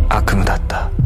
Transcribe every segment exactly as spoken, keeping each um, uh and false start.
悪夢だった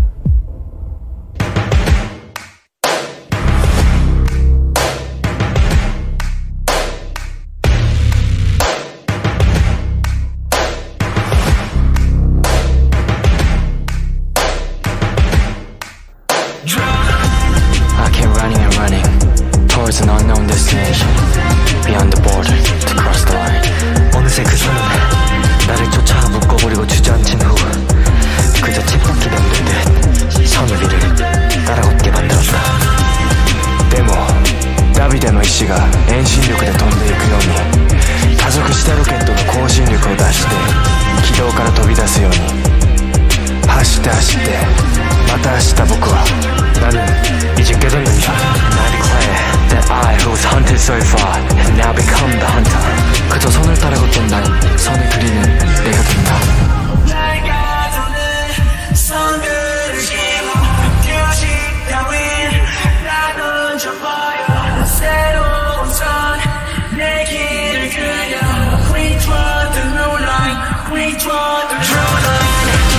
。I kept running and running towards an unknown destination, beyond the border, to cross the line. 어느새 그 선은 나를 쫓아 묶어버리고 주저앉힌 후 그저 쳇바퀴 맴돌듯 선을 위를 따라걷게 만들었다. でもダビデの意志が遠心力で飛んでいくように加速したロケットが高心力を出して軌道から飛び出すように走って走ってまた明日僕は나는 이제 깨닫는다. And I declare that I who was hunted so far have now become the hunter. 그저 선을 따라 걷던 난 선을 그리는 내가 된다. 내가 도는 선들을 지워 규칙 따윈 다 던져버려. 새로운 선 내 길을 그려. We draw the new line. We draw the true line.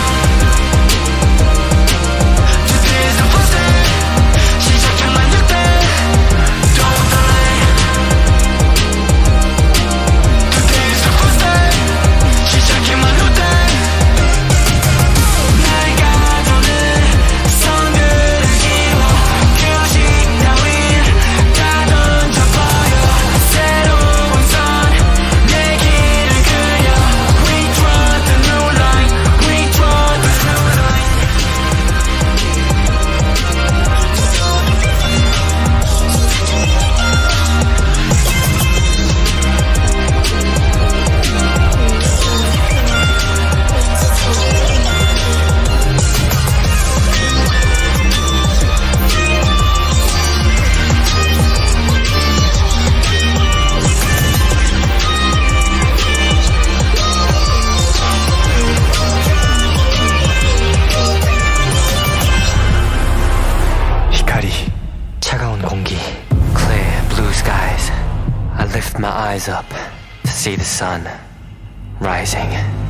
차가운 공기, clear blue skies. I lift my eyes up to see the sun rising.